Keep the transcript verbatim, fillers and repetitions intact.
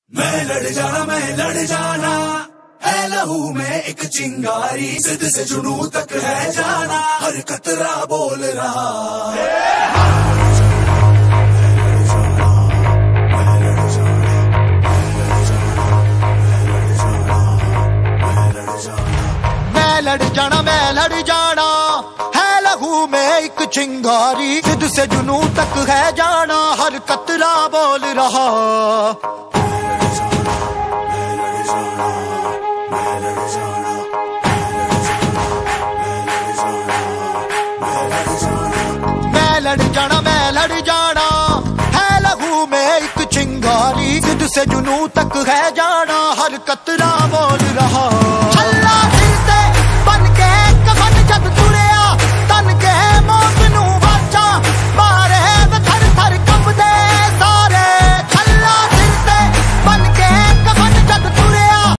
मैं लड़ जाना मैं लड़ जाना है लहू में एक चिंगारी, जिद से जुनू तक है जाना, हर कतरा बोल रहा मैं लड़ जाना मैं लड़ जाना है लहू में एक चिंगारी, जिद से जुनू तक है जाना, हर कतरा बोल रहा। मैं लड़ जाना मैं लड़ जाना है लहू में एक चिंगारी, जिद से जुनू तक है जाना, हर कतरा बोल रहा।